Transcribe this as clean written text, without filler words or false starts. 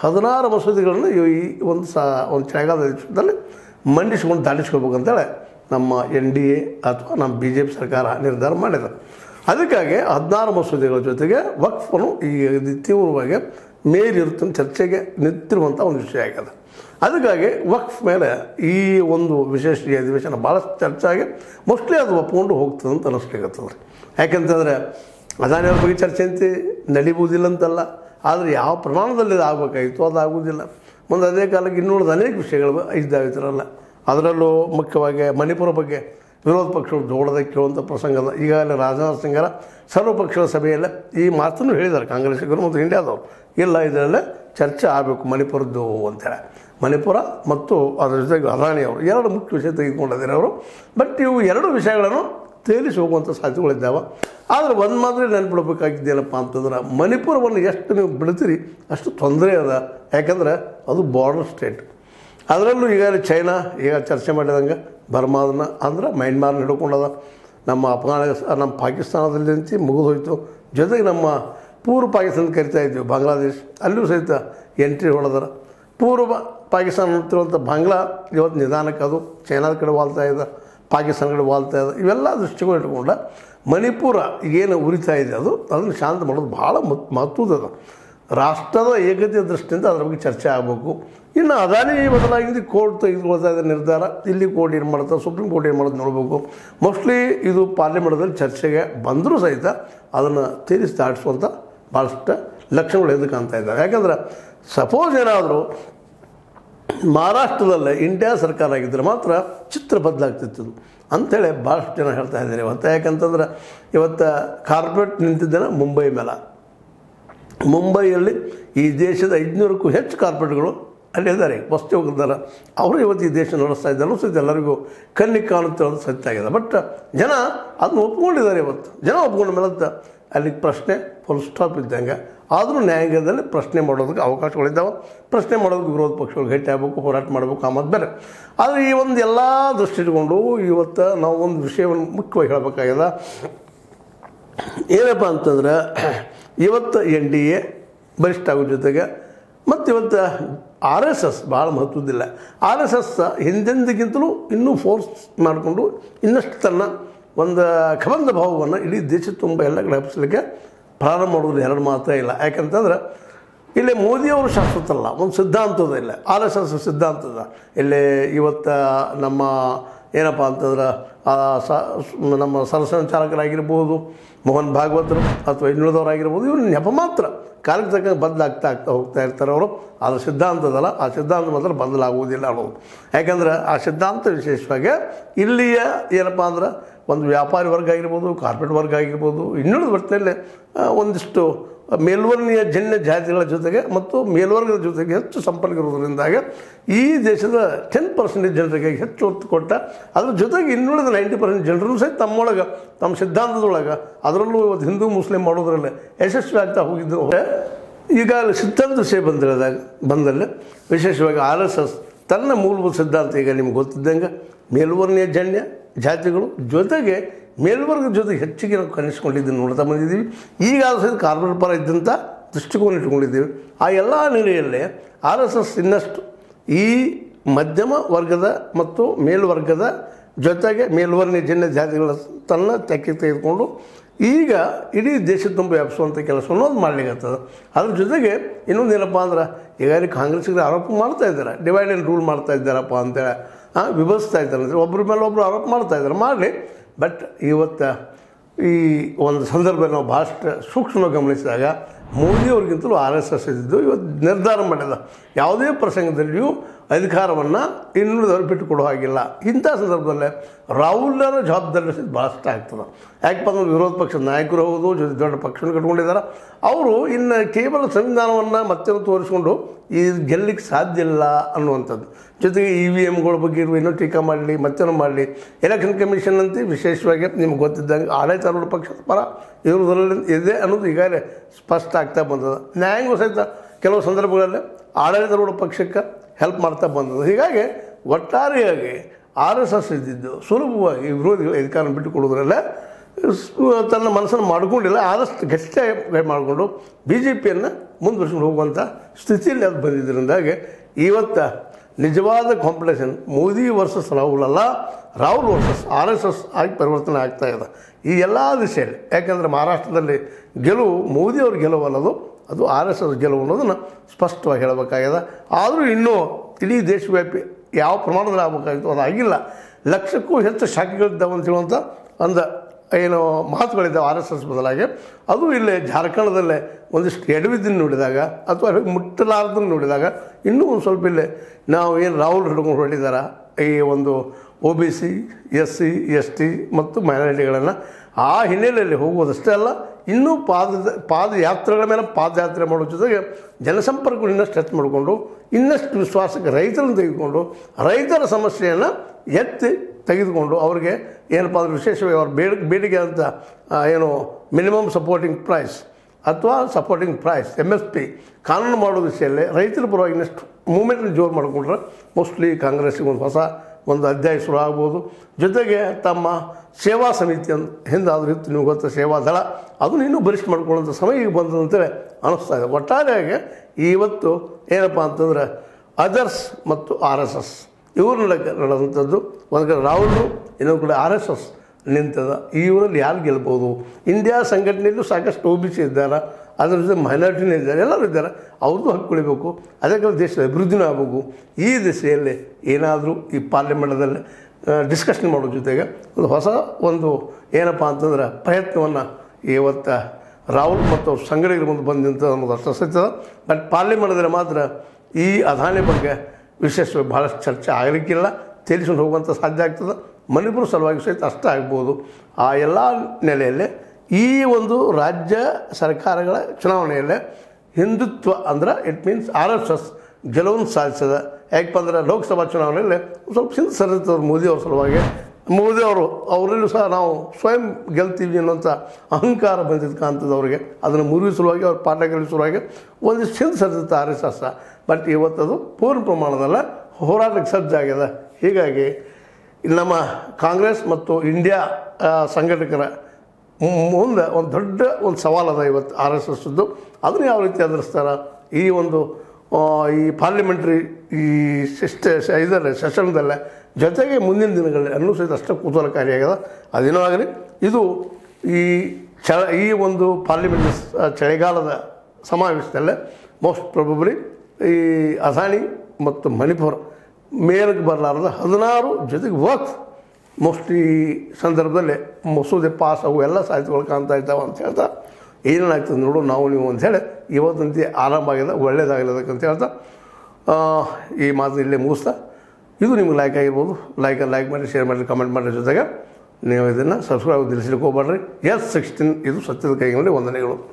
16 ಮಸೂದೆಗಳನ್ನು ಈ ಒಂದು ಚಳಿಗಾಲದ ವಿಷಯದಲ್ಲಿ ಮಂಡಿಸ್ಕೊಂಡು ದಾಟಿಸ್ಕೊಳ್ಬೇಕಂತೇಳಿ ನಮ್ಮ NDA ಅಥವಾ ನಮ್ಮ BJP ಸರ್ಕಾರ ನಿರ್ಧಾರ ಮಾಡಿದೆ. ಅದಕ್ಕಾಗಿ 16 ಮಸೂದೆಗಳ ಜೊತೆಗೆ ವಕ್ಫನ್ನು ಈ ತೀವ್ರವಾಗಿ ಮೇಲಿರುತ್ತ ಚರ್ಚೆಗೆ ನಿಂತಿರುವಂಥ ಒಂದು ವಿಷಯ ಆಗಿದೆ. ಅದಕ್ಕಾಗಿ ವಕ್ಫ್ ಮೇಲೆ ಈ ಒಂದು ವಿಶೇಷ ಅಧಿವೇಶನ ಭಾಳಷ್ಟು ಚರ್ಚೆ ಆಗಿ ಮೋಸ್ಟ್ಲಿ ಅದು ಒಪ್ಕೊಂಡು ಹೋಗ್ತದೆ ಅಂತ ಅನ್ನಿಸ್ಲಿಕ್ಕತ್ತದ. ಯಾಕೆಂತಂದರೆ ಅದಾನಿಯವ್ರ ಬಗ್ಗೆ ಚರ್ಚೆ ಅಂತ ನಡೀಬೋದಿಲ್ಲ ಅಂತಲ್ಲ, ಆದರೆ ಯಾವ ಪ್ರಮಾಣದಲ್ಲಿ ಇದು ಆಗಬೇಕಾಗಿತ್ತು ಅದು ಆಗೋದಿಲ್ಲ. ಮುಂದೆ ಅದೇ ಕಾಲಕ್ಕೆ ಇನ್ನುಳಿದ ಅನೇಕ ವಿಷಯಗಳು ಇದ್ದಾಗಿತ್ತರಲ್ಲ. ಅದರಲ್ಲೂ ಮುಖ್ಯವಾಗಿ ಮಣಿಪುರ ಬಗ್ಗೆ ವಿರೋಧ ಪಕ್ಷಗಳು ಜೋಳದ ಕೇಳುವಂಥ ಪ್ರಸಂಗದ ಈಗಾಗಲೇ ರಾಜನಾಥ್ ಸಿಂಗರ ಸರ್ವಪಕ್ಷಗಳ ಸಭೆಯಲ್ಲೇ ಈ ಮಾತನ್ನು ಹೇಳಿದ್ದಾರೆ ಕಾಂಗ್ರೆಸ್ಸಿಗರು ಮತ್ತು ಇಂಡಿಯಾದವರು. ಇಲ್ಲ, ಇದರಲ್ಲೇ ಚರ್ಚೆ ಆಗಬೇಕು ಮಣಿಪುರದ್ದು ಅಂತೇಳಿ. ಮಣಿಪುರ ಮತ್ತು ಅದರ ಜೊತೆಗೆ ಅದಾನಿಯವರು 2 ಮುಖ್ಯ ವಿಷಯ ತೆಗೆದುಕೊಂಡಿದ್ದಾರೆ ಅವರು. ಬಟ್ ಇವು 2 ವಿಷಯಗಳನ್ನು ತೇಲಿಸಿ ಹೋಗುವಂಥ ಸಾಧ್ಯತೆಗಳಿದ್ದಾವೆ. ಆದರೆ ಒಂದು ಮಾತ್ರ ನೆನ್ಪಿಡ್ಬೇಕಾಗಿದ್ದೇನಪ್ಪ ಅಂತಂದ್ರೆ, ಮಣಿಪುರವನ್ನು ಎಷ್ಟು ನೀವು ಬಿಡ್ತೀರಿ ಅಷ್ಟು ತೊಂದರೆ ಅದ. ಯಾಕಂದರೆ ಅದು ಬಾರ್ಡರ್ ಸ್ಟೇಟ್. ಅದರಲ್ಲೂ ಈಗಾಗಲೇ ಚೈನಾ ಈಗ ಚರ್ಚೆ ಮಾಡಿದಂಗೆ ಬರ್ಮಾದನ್ನ ಅಂದ್ರೆ ಮಯನ್ಮಾರ್ನ ಹಿಡ್ಕೊಂಡದ. ನಮ್ಮ ಪಾಕಿಸ್ತಾನದಲ್ಲಿ ಅಂತ ಮುಗಿದು ಹೋಯಿತು. ಜೊತೆಗೆ ನಮ್ಮ ಪೂರ್ವ ಪಾಕಿಸ್ತಾನ ಕರಿತಾ ಇದ್ದೀವಿ ಬಾಂಗ್ಲಾದೇಶ್, ಅಲ್ಲೂ ಸಹಿತ ಎಂಟ್ರಿ ಹೊಡೆದಾರ. ಪೂರ್ವ ಪಾಕಿಸ್ತಾನ ನೋಡ್ತಿರುವಂಥ ಬಾಂಗ್ಲಾ ಇವತ್ತು ನಿಧಾನಕ್ಕೆ ಅದು ಚೈನಾದ ಕಡೆ ವಾಲ್ತಾ ಇದೆ, ಪಾಕಿಸ್ತಾನ ಕಡೆ ವಾಲ್ತಾ ಇದೆ. ಇವೆಲ್ಲ ದೃಷ್ಟಿಗಳು ಇಟ್ಕೊಂಡ ಮಣಿಪುರ ಏನು ಉರಿತಾ ಇದೆ ಅದನ್ನು ಶಾಂತ ಮಾಡೋದು ಭಾಳ ಮಹತ್ವದ. ರಾಷ್ಟ್ರದ ಏಕತೆಯ ದೃಷ್ಟಿಯಿಂದ ಅದರ ಬಗ್ಗೆ ಚರ್ಚೆ ಆಗಬೇಕು. ಇನ್ನು ಅದಾನಿ ಬದಲಾಗಿ ಕೋರ್ಟ್ ತೆಗೆದುಕೊಳ್ತಾ ಇದ್ದ ನಿರ್ಧಾರ, ಇಲ್ಲಿ ಕೋರ್ಟ್ ಏನು ಮಾಡ್ತಾರೆ, ಸುಪ್ರೀಂ ಕೋರ್ಟ್ ಏನು ಮಾಡೋದು ನೋಡಬೇಕು. ಮೋಸ್ಟ್ಲಿ ಇದು ಪಾರ್ಲಿಮೆಂಟದಲ್ಲಿ ಚರ್ಚೆಗೆ ಬಂದರೂ ಸಹಿತ ಅದನ್ನು ತೀರಿಸಿ ದಾಟಿಸುವಂಥ ಭಾಳಷ್ಟು ಲಕ್ಷಣಗಳು ಎದ್ದು ಕಾಣ್ತಾ ಇದ್ದಾರೆ. ಯಾಕಂದ್ರೆ ಸಪೋಸ್ ಏನಾದರೂ ಮಹಾರಾಷ್ಟ್ರದಲ್ಲೇ ಇಂಡಿಯಾ ಸರ್ಕಾರ ಆಗಿದ್ದರೆ ಮಾತ್ರ ಚಿತ್ರ ಬದಲಾಗ್ತಿತ್ತು ಅಂಥೇಳಿ ಭಾಳಷ್ಟು ಜನ ಹೇಳ್ತಾ ಇದ್ದಾರೆ ಇವತ್ತು. ಯಾಕಂತಂದ್ರೆ ಇವತ್ತು ಕಾರ್ಪೊರೇಟ್ ನಿಂತಿದ್ದೇನೆ ಮುಂಬೈ ಮೇಲೆ. ಮುಂಬೈಯಲ್ಲಿ ಈ ದೇಶದ 500ಕ್ಕೂ ಹೆಚ್ಚು ಕಾರ್ಪೊರೇಟ್ಗಳು ಅಲ್ಲಿ ಇದ್ದಾರೆ, ವಸ್ತು ಹೋಗಿದ್ದಾರೆ. ಅವರು ಇವತ್ತು ಈ ದೇಶ ನಡೆಸ್ತಾ ಇದ್ದಾರೆ. ಸಹಿತ ಎಲ್ಲರಿಗೂ ಕಣ್ಣಿಗೆ ಕಾಣುತ್ತೆ ಅಂತ ಸತ್ಯ ಆಗಿದೆ. ಬಟ್ ಜನ ಅದನ್ನ ಒಪ್ಕೊಂಡಿದ್ದಾರೆ. ಇವತ್ತು ಜನ ಒಪ್ಕೊಂಡ ಮೇಲೆ ಅಲ್ಲಿಗೆ ಪ್ರಶ್ನೆ ಫುಲ್ ಸ್ಟಾಪ್ ಇದ್ದಂಗೆ. ಆದರೂ ನ್ಯಾಯಾಂಗದಲ್ಲಿ ಪ್ರಶ್ನೆ ಮಾಡೋದಕ್ಕೆ ಅವಕಾಶಗಳಿದ್ದಾವೆ. ಪ್ರಶ್ನೆ ಮಾಡೋದಕ್ಕೆ ವಿರೋಧ ಪಕ್ಷಗಳು ಗಟ್ಟಿ ಆಗಬೇಕು, ಹೋರಾಟ ಮಾಡಬೇಕು, ಆಮದು ಬೇರೆ. ಆದರೆ ಈ ಒಂದು ಎಲ್ಲ ದೃಷ್ಟಿ ಇಟ್ಕೊಂಡು ಇವತ್ತು ನಾವು ಒಂದು ವಿಷಯವನ್ನು ಮುಖ್ಯವಾಗಿ ಹೇಳಬೇಕಾಗ್ಯದ. ಏನಪ್ಪ ಅಂತಂದ್ರೆ, ಇವತ್ತು NDA ಬಲಿಷ್ಠ ಆಗೋ ಜೊತೆಗೆ ಮತ್ತು ಇವತ್ತು RSS ಭಾಳ ಮಹತ್ವದಿಲ್ಲ. RSS ಹಿಂದೆಂದಿಗಿಂತಲೂ ಇನ್ನೂ ಫೋರ್ಸ್ ಮಾಡಿಕೊಂಡು ಇನ್ನಷ್ಟು ತನ್ನ ಒಂದು ಕಬಂಧ ಭಾವವನ್ನು ಇಡೀ ದೇಶ ತುಂಬ ಎಲ್ಲ ಕಡೆ ಹಬ್ಬಿಸಲಿಕ್ಕೆ ಪ್ರಾರಂಭ ಮಾಡೋದು 2 ಮಾತ್ರ ಇಲ್ಲ. ಯಾಕಂತಂದ್ರೆ ಇಲ್ಲಿ ಮೋದಿಯವರು ಶಾಶ್ವತಲ್ಲ, ಒಂದು ಸಿದ್ಧಾಂತದ ಇಲ್ಲ. RSS ಸಿದ್ಧಾಂತದ ಇಲ್ಲಿ ಇವತ್ತು ನಮ್ಮ ಏನಪ್ಪ ಅಂತಂದ್ರೆ ನಮ್ಮ ಸರಸಂಚಾಲಕರಾಗಿರ್ಬೋದು, ಮೋಹನ್ ಭಾಗವತರು ಅಥವಾ ಇನ್ನುಳಿದವರಾಗಿರ್ಬೋದು, ಇವರು ನೆಪ ಮಾತ್ರ ಕಾಲಕ್ಕೆ ತಕ್ಕಂಗೆ ಬದಲಾಗ್ತಾ ಹೋಗ್ತಾ ಇರ್ತಾರೆ ಅವರು. ಅದು ಸಿದ್ಧಾಂತದಲ್ಲ, ಆ ಸಿದ್ಧಾಂತ ಮಾತ್ರ ಬದಲಾಗುವುದಿಲ್ಲ ಅನ್ನೋದು. ಯಾಕಂದ್ರೆ ಆ ಸಿದ್ಧಾಂತ ವಿಶೇಷವಾಗಿ ಇಲ್ಲಿಯ ಏನಪ್ಪ ಅಂದ್ರೆ ಒಂದು ವ್ಯಾಪಾರಿ ವರ್ಗ ಆಗಿರ್ಬೋದು, ಕಾರ್ಪೊರೇಟ್ ವರ್ಗ ಆಗಿರ್ಬೋದು, ಇನ್ನುಳಿದ ವರ್ತನೆಯಲ್ಲಿ ಒಂದಿಷ್ಟು ಮೇಲ್ವರ್ಣೀಯ ಜನ್ಯ ಜಾತಿಗಳ ಜೊತೆಗೆ ಮತ್ತು ಮೇಲ್ವರ್ಗದ ಜೊತೆಗೆ ಹೆಚ್ಚು ಸಂಪರ್ಕ ಇರೋದ್ರಿಂದಾಗಿ ಈ ದೇಶದ 10% ಜನರಿಗೆ ಹೆಚ್ಚು ಒತ್ತು ಕೊಟ್ಟ. ಅದ್ರ ಜೊತೆಗೆ ಇನ್ನುಳಿದ 90% ಜನರು ಸಹಿತ ತಮ್ಮೊಳಗೆ ತಮ್ಮ ಸಿದ್ಧಾಂತದೊಳಗೆ ಅದರಲ್ಲೂ ಇವತ್ತು ಹಿಂದೂ ಮುಸ್ಲಿಂ ಮಾಡೋದ್ರಲ್ಲೇ ಯಶಸ್ವಿ ಆಗ್ತಾ ಹೋಗಿದ್ದು. ಈಗ ಸಿದ್ಧಾಂತ ವಿಷಯ ಬಂದಲ್ಲಿ ವಿಶೇಷವಾಗಿ RSS ತನ್ನ ಮೂಲಭೂತ ಸಿದ್ಧಾಂತ ಈಗ ನಿಮ್ಗೆ ಗೊತ್ತಿದ್ದಂಗೆ ಮೇಲ್ವರ್ಣೀಯ ಜನ್ಯ ಜಾತಿಗಳು ಜೊತೆಗೆ ಮೇಲ್ವರ್ಗದ ಜೊತೆಗೆ ಹೆಚ್ಚಿಗೆ ನಾವು ಕನಿಸ್ಕೊಂಡಿದ್ದನ್ನು ನೋಡ್ತಾ ಬಂದಿದ್ದೀವಿ. ಈಗ ಸಹಿತ ಕಾರ್ಪೊರೇಟ್ ಪರ ಇದ್ದಂಥ ದೃಷ್ಟಿಕೋನ ಇಟ್ಕೊಂಡಿದ್ದೀವಿ. ಆ ಎಲ್ಲ ನೆಲೆಯಲ್ಲೇ RSS ಇನ್ನಷ್ಟು ಈ ಮಧ್ಯಮ ವರ್ಗದ ಮತ್ತು ಮೇಲ್ವರ್ಗದ ಜೊತೆಗೆ ಮೇಲ್ವರ್ಣೀಯ ಜನ್ಯ ಜಾತಿಗಳ ತನ್ನ ತೆಗೆದುಕೊಂಡು ಈಗ ಇಡೀ ದೇಶ ತುಂಬ ವ್ಯಾಪಿಸುವಂಥ ಕೆಲಸವನ್ನು ಅದು ಮಾಡಲಿಕ್ಕತ್ತದ. ಅದ್ರ ಜೊತೆಗೆ ಇನ್ನೊಂದು ಏನಪ್ಪ ಅಂದ್ರೆ, ಈಗಾಗಲೇ ಕಾಂಗ್ರೆಸ್ಸಿಗೆ ಆರೋಪ ಮಾಡ್ತಾ ಇದ್ದಾರೆ, ಡಿವೈಡ್ ಆ್ಯಂಡ್ ರೂಲ್ ಮಾಡ್ತಾ ಇದ್ದಾರಪ್ಪ ಅಂತೇಳಿ ವಿಭಜಿಸ್ತಾ ಇದ್ದಾರೆ. ಅಂದರೆ ಒಬ್ಬರ ಮೇಲೆ ಒಬ್ಬರು ಆರೋಪ ಮಾಡ್ತಾ ಇದ್ದಾರೆ, ಮಾಡಲಿ. ಬಟ್ ಇವತ್ತು ಈ ಒಂದು ಸಂದರ್ಭದಲ್ಲಿ ನಾವು ಭಾಳಷ್ಟು ಸೂಕ್ಷ್ಮವಾಗಿ ಗಮನಿಸಿದಾಗ ಮೋದಿಯವ್ರಿಗಿಂತಲೂ RSS ಇದ್ದಿದ್ದು ಇವತ್ತು ನಿರ್ಧಾರ ಮಾಡಿದ ಯಾವುದೇ ಪ್ರಸಂಗದಲ್ಲಿಯೂ ಅಧಿಕಾರವನ್ನು ಇನ್ನುಳಿದವರು ಬಿಟ್ಟು ಕೊಡೋ ಹಾಗಿಲ್ಲ. ಇಂಥ ಸಂದರ್ಭದಲ್ಲೇ ರಾಹುಲ್ರ ಜವಾಬ್ದಾರಿ ಭಾಳಷ್ಟು ಆಗ್ತದೆ. ಯಾಕಪ್ಪ ಅಂದ್ರೆ ವಿರೋಧ ಪಕ್ಷದ ನಾಯಕರು ಹೌದು, ದೊಡ್ಡ ಪಕ್ಷವನ್ನು ಕಟ್ಕೊಂಡಿದ್ದಾರೆ. ಅವರು ಇನ್ನು ಕೇವಲ ಸಂವಿಧಾನವನ್ನು ಮತ್ತೆ ತೋರಿಸ್ಕೊಂಡು ಈ ಗೆಲ್ಲಲಿಕ್ಕೆ ಸಾಧ್ಯ ಇಲ್ಲ ಅನ್ನುವಂಥದ್ದು. ಜೊತೆಗೆ EVMಗಳ ಬಗ್ಗೆ ಇನ್ನೂ ಟೀಕಾ ಮಾಡಲಿ, ಮತ್ತೇನೋ ಮಾಡಲಿ. ಎಲೆಕ್ಷನ್ ಕಮಿಷನ್ ಅಂತ ವಿಶೇಷವಾಗಿ ನಿಮ್ಗೆ ಗೊತ್ತಿದ್ದಂಗೆ ಆಡಳಿತಾರೂಢ ಪಕ್ಷದ ಪರ ಇರುವುದರಲ್ಲಿ ಇದೆ ಅನ್ನೋದು ಈಗಾಗಲೇ ಸ್ಪಷ್ಟ ಆಗ್ತಾ ಬಂದದ. ನ್ಯಾಯಾಂಗ ಸಹಿತ ಕೆಲವು ಸಂದರ್ಭಗಳಲ್ಲಿ ಆಡಳಿತಾರೂಢ ಪಕ್ಷಕ್ಕೆ ಹೆಲ್ಪ್ ಮಾಡ್ತಾ ಬಂದದ್ದು. ಹೀಗಾಗಿ ಒಟ್ಟಾರೆಯಾಗಿ RSS ಇದ್ದಿದ್ದು ಸುಲಭವಾಗಿ ವಿರೋಧಿಗಳ ಅಧಿಕಾರ ಬಿಟ್ಟು ಕೊಡೋದ್ರಲ್ಲೇ ತನ್ನ ಮನಸ್ಸನ್ನು ಮಾಡಿಕೊಂಡಿಲ್ಲ. ಆದಷ್ಟು ಗಟ್ಟಿಯಾಗಿ ಮಾಡಿಕೊಂಡು BJPಯನ್ನು ಮುಂದುವರ್ಸ್ಕೊಂಡು ಹೋಗುವಂಥ ಸ್ಥಿತಿಯಲ್ಲಿ ಅದು ಬಂದಿದ್ದರಿಂದಾಗಿ ಇವತ್ತು ನಿಜವಾದ ಕಾಂಪಿಟೇಷನ್ ಮೋದಿ ವರ್ಸಸ್ ರಾಹುಲ್ ಅಲ್ಲ, ರಾಹುಲ್ ವರ್ಸಸ್ RSS ಆಗಿ ಪರಿವರ್ತನೆ ಆಗ್ತಾ ಇದೆ ಈ ಎಲ್ಲ ದಿಶೆಯಲ್ಲಿ. ಯಾಕಂದರೆ ಮಹಾರಾಷ್ಟ್ರದಲ್ಲಿ ಗೆಲುವು ಮೋದಿಯವ್ರ ಗೆಲುವಲ್ಲದು, ಅದು RSS ಗೆಲುವು ಅನ್ನೋದನ್ನು ಸ್ಪಷ್ಟವಾಗಿ ಹೇಳಬೇಕಾಗಿದೆ. ಆದರೂ ಇನ್ನೂ ಇಡೀ ದೇಶವ್ಯಾಪಿ ಯಾವ ಪ್ರಮಾಣದಲ್ಲಿ ಆಗಬೇಕಾಗಿತ್ತು ಅದು ಆಗಿಲ್ಲ. ಲಕ್ಷಕ್ಕೂ ಹೆಚ್ಚು ಶಾಖೆಗಳಿದ್ದಾವೆ ಅಂತ ಹೇಳುವಂಥ ಒಂದು ಏನು ಮಾತುಗಳಿದ್ದಾವೆ RSS ಬದಲಾಗಿ. ಅದು ಇಲ್ಲೇ ಜಾರ್ಖಂಡದಲ್ಲೇ ಒಂದಿಷ್ಟು ಎಡವಿದ್ದನ್ನು ನೋಡಿದಾಗ ಅಥವಾ ಮುಟ್ಟಲಾರ್ದನ್ನು ನೋಡಿದಾಗ ಇನ್ನೂ ಒಂದು ಸ್ವಲ್ಪ ಇಲ್ಲೇ ನಾವು ಏನು ರಾಹುಲ್ ಹಿಡ್ಕೊಂಡು ಹೊರಟಿದ್ದಾರೆ ಈ ಒಂದು OBC SC ST ಮತ್ತು ಮೈನಾರಿಟಿಗಳನ್ನು ಆ ಹಿನ್ನೆಲೆಯಲ್ಲಿ ಹೋಗುವುದಷ್ಟೇ ಅಲ್ಲ, ಇನ್ನೂ ಪಾದಯಾತ್ರೆಗಳ ಮೇಲೆ ಪಾದಯಾತ್ರೆ ಮಾಡೋ ಜೊತೆಗೆ ಜನಸಂಪರ್ಕಗಳು ಇನ್ನಷ್ಟು ಹೆಚ್ಚು ಮಾಡಿಕೊಂಡು ಇನ್ನಷ್ಟು ವಿಶ್ವಾಸಕ್ಕೆ ರೈತರನ್ನು ತೆಗೆದುಕೊಂಡು ರೈತರ ಸಮಸ್ಯೆಯನ್ನು ಎತ್ತಿ ತೆಗೆದುಕೊಂಡು ಅವ್ರಿಗೆ ಏನಪ್ಪ ಅಂದರೆ ವಿಶೇಷವಾಗಿ ಅವ್ರ ಬೇಡಿಕೆ ಅಂತ ಏನು ಮಿನಿಮಮ್ ಸಪೋರ್ಟಿಂಗ್ ಪ್ರೈಸ್ ಅಥವಾ ಸಪೋರ್ಟಿಂಗ್ ಪ್ರೈಸ್ MSP ಕಾನೂನು ಮಾಡೋ ವಿಷಯದಲ್ಲಿ ರೈತರ ಪರವಾಗಿ ಇನ್ನಷ್ಟು ಮೂಮೆಂಟ್ನ ಜೋರು ಮಾಡಿಕೊಂಡ್ರೆ ಮೋಸ್ಟ್ಲಿ ಕಾಂಗ್ರೆಸ್ಸಿಗೆ ಒಂದು ಅಧ್ಯಾಯ ಶುರು ಆಗ್ಬೋದು. ಜೊತೆಗೆ ತಮ್ಮ ಸೇವಾ ಸಮಿತಿ ಅಂತ ಹಿಂದಾದರೂ ಇತ್ತು ನೀವು ಗೊತ್ತ, ಸೇವಾ ದಳ, ಅದನ್ನು ಇನ್ನೂ ಬಲಿಷ್ಠ ಮಾಡ್ಕೊಳ್ಳೋಂಥ ಸಮಯ ಈಗ ಬಂದಂತೇಳಿ ಅನ್ನಿಸ್ತಾ ಇದೆ. ಒಟ್ಟಾರೆಯಾಗಿ ಇವತ್ತು ಏನಪ್ಪ ಅಂತಂದರೆ ಅದರ್ಸ್ ಮತ್ತು RSS ಇವ್ರ ನಡೆದಂಥದ್ದು ಒಂದು ಕಡೆ ರಾಹುಲ್ರು, ಇನ್ನೊಂದು ಕಡೆ RSS ನಿಂತದ. ಇವರಲ್ಲಿ ಯಾರು ಗೆಲ್ಬೋದು? ಇಂಡಿಯಾ ಸಂಘಟನೆಯಲ್ಲೂ ಸಾಕಷ್ಟು OBC ಇದ್ದಾರೆ, ಅದರ ಜೊತೆ ಮೈನಾರಿಟಿನೇ ಇದ್ದಾರೆ, ಎಲ್ಲರೂ ಇದ್ದಾರೆ. ಅವ್ರದ್ದು ಹಕ್ಕು ಉಳಿಬೇಕು, ಅದಕ್ಕೆ ದೇಶದ ಅಭಿವೃದ್ಧಿನೂ ಆಗಬೇಕು. ಈ ದಿಸೆಯಲ್ಲಿ ಏನಾದರೂ ಈ ಪಾರ್ಲಿಮೆಂಟದಲ್ಲಿ ಡಿಸ್ಕಷನ್ ಮಾಡೋ ಜೊತೆಗೆ ಒಂದು ಏನಪ್ಪ ಅಂತಂದ್ರೆ ಪ್ರಯತ್ನವನ್ನು ಇವತ್ತು ರಾಹುಲ್ ಮತ್ತು ಅವ್ರ ಸಂಘಟನೆಗಳ ಮುಂದೆ ಬಂದಂಥ ಅನ್ನೋದು ಅಷ್ಟು ಸತ್ಯದ. ಬಟ್ ಪಾರ್ಲಿಮೆಂಟದಲ್ಲಿ ಮಾತ್ರ ಈ ಅದಾನಿ ಬಗ್ಗೆ ವಿಶೇಷವಾಗಿ ಭಾಳಷ್ಟು ಚರ್ಚೆ ಆಗಲಿಕ್ಕಿಲ್ಲ, ತೇಲಿಸ್ಕೊಂಡು ಹೋಗುವಂಥ ಸಾಧ್ಯ ಆಗ್ತದೆ. ಮಣಿಪುರ ಸಲುವಾಗಿ ಸಹಿತ ಅಷ್ಟೇ ಆಗ್ಬೋದು. ಆ ಎಲ್ಲ ನೆಲೆಯಲ್ಲಿ ಈ ಒಂದು ರಾಜ್ಯ ಸರ್ಕಾರಗಳ ಚುನಾವಣೆಯಲ್ಲೇ ಹಿಂದುತ್ವ ಅಂದ್ರೆ ಇಟ್ ಮೀನ್ಸ್ RSS ಗೆಲುವನ್ನು ಸಾಧಿಸಿದೆ. ಯಾಕಪ್ಪ ಅಂದ್ರೆ ಲೋಕಸಭಾ ಚುನಾವಣೆಯಲ್ಲಿ ಸ್ವಲ್ಪ ಹಿಂದೆ ಸರಿತವ್ರು ಮೋದಿಯವ್ರ ಸಲುವಾಗಿ. ಅವರಲ್ಲೂ ಸಹ ನಾವು ಸ್ವಯಂ ಗೆಲ್ತೀವಿ ಅನ್ನೋಂಥ ಅಹಂಕಾರ ಬಂದಿದ್ದು ಕಾಣ್ತದೆ ಅವರಿಗೆ. ಅದನ್ನು ಮುರಿಯುವ ಸಲುವಾಗಿ ಅವ್ರ ಪಾಠ ಗೆಲ್ಲುವ ಸಲುವಾಗಿ ಒಂದಿಷ್ಟು ಹಿಂದೆ ಸರಿದಿತ್ತು RSS. ಬಟ್ ಇವತ್ತದು ಪೂರ್ಣ ಪ್ರಮಾಣದಲ್ಲ ಹೋರಾಟಕ್ಕೆ ಸಜ್ಜಾಗಿದೆ. ಹೀಗಾಗಿ ನಮ್ಮ ಕಾಂಗ್ರೆಸ್ ಮತ್ತು ಇಂಡಿಯಾ ಸಂಘಟಕರ ಮುಂದೆ ಒಂದು ದೊಡ್ಡ ಒಂದು ಸವಾಲದ ಇವತ್ತು RSSದ್ದು. ಅದನ್ನು ಯಾವ ರೀತಿ ಎದುರಿಸ್ತಾರೆ ಈ ಪಾರ್ಲಿಮೆಂಟ್ರಿ ಇದರಲ್ಲೇ ಸೆಷನ್ದಲ್ಲೇ, ಜೊತೆಗೆ ಮುಂದಿನ ದಿನಗಳಲ್ಲಿ ಅನ್ನೂ ಸಹಿತ ಅಷ್ಟೇ ಕುತೂಹಲಕಾರಿಯಾಗಿದೆ. ಅದೇನೋ ಆಗಲಿ, ಇದು ಈ ಒಂದು ಪಾರ್ಲಿಮೆಂಟ್ ಚಳಿಗಾಲದ ಸಮಾವೇಶದಲ್ಲೇ ಮೋಸ್ಟ್ ಪ್ರಾಬಬ್ಲಿ ಈ ಅದಾನಿ ಮತ್ತು ಮಣಿಪುರ ಮೇಲಕ್ಕೆ ಬರಲಾರದ 16 ಜೊತೆಗೆ ವಕ್ಫ್ ಮೋಸ್ಟ್ಲಿ ಈ ಸಂದರ್ಭದಲ್ಲಿ ಮಸೂದೆ ಪಾಸ್ ಅವು ಎಲ್ಲ ಸಾಧ್ಯತೆಗಳು ಕಾಣ್ತಾ ಇದ್ದಾವೆ ಅಂತ ಹೇಳ್ತಾ ಏನೇನಾಗ್ತದೆ ನೋಡು ನಾವು ನೀವು ಅಂಥೇಳಿ ಇವತ್ತಂತೆ ಆರಂಭ ಆಗಿದೆ, ಒಳ್ಳೆಯದಾಗಲಿದಕ್ಕಂತ ಹೇಳ್ತಾ ಈ ಮಾತು ಇಲ್ಲೇ ಮುಗಿಸ್ತಾ, ಇದು ನಿಮ್ಗೆ ಲೈಕ್ ಆಗಿರ್ಬೋದು. ಲೈಕ್ ಮಾಡಿ, ಶೇರ್ ಮಾಡಿ, ಕಮೆಂಟ್ ಮಾಡಿ. ಜೊತೆಗೆ ನೀವು ಇದನ್ನು ಸಬ್ಸ್ಕ್ರೈಬ್ ತಿಳಿಸ್ಲಿಕ್ಕೆ ಹೋಗ್ಬೇಡ್ರಿ. S16 ಇದು ಸತ್ಯದ ಕೈಗಳಲ್ಲಿ ವಂದನೆಗಳು.